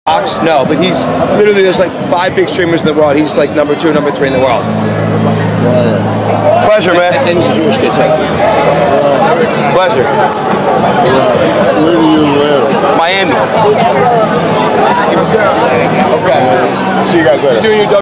box? No, but he's literally, there's like 5 big streamers in the world. He's like number 2, number 3 in the world. Pleasure, man. And he's a Jewish kid too. Pleasure. Where do you live? Miami. Okay. See you guys later.